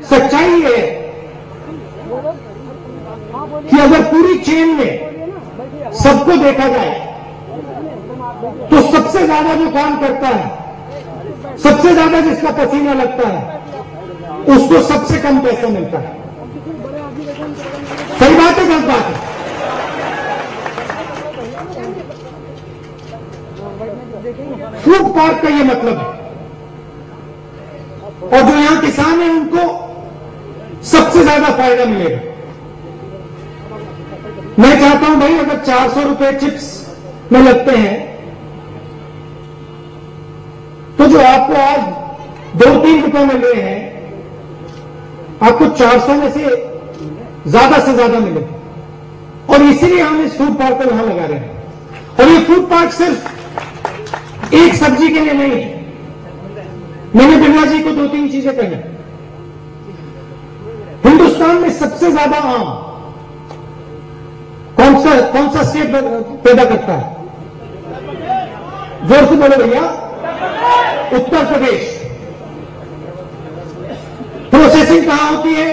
सच्चाई ये है कि अगर पूरी चेन में सबको देखा जाए तो सबसे ज्यादा जो काम करता है, सबसे ज्यादा जिसका पसीना लगता है, उसको सबसे कम पैसा मिलता है। सही बात है, गलत बात है? फूड पार्क का ये मतलब है। और जो यहां किसान हैं उनको सबसे ज्यादा फायदा मिलेगा। मैं चाहता हूं भाई, अगर 400 रुपए चिप्स में लगते हैं तो जो आपको आज 2-3 रुपए में ले हैं, आपको 400 में से ज्यादा मिले। और इसीलिए हम इस फूड पार्क को यहां लगा रहे हैं। और ये फूड पार्क सिर्फ एक सब्जी के लिए नहीं है। मैंने बिरला जी को 2-3 चीजें कही। हिंदुस्तान में सबसे ज्यादा आम कौन सा स्टेट पैदा करता है? जोर से बोलो भैया। उत्तर प्रदेश। प्रोसेसिंग कहां होती है?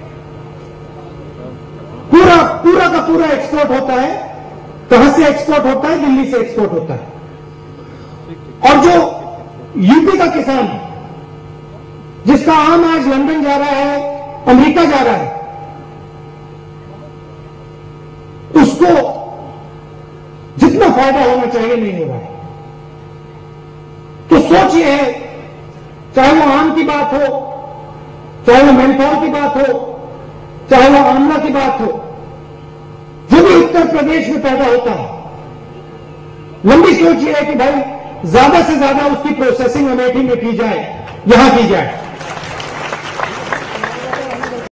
पूरा का पूरा एक्सपोर्ट होता है। कहां से एक्सपोर्ट होता है? दिल्ली से एक्सपोर्ट होता है। और जो यूपी का किसान है, जिसका आम आज लंदन जा रहा है, अमेरिका जा रहा है, उसको जितना फायदा होना चाहिए नहीं हो रहा है। तो सोच ये है, चाहे वो आम की बात हो, चाहे वो मेंथॉल की बात हो, चाहे वो आंवला की बात हो, जो भी उत्तर प्रदेश में पैदा होता है, लंबी सोच ये है कि भाई ज्यादा से ज्यादा उसकी प्रोसेसिंग अमेठी में की जाए, यहां की जाए।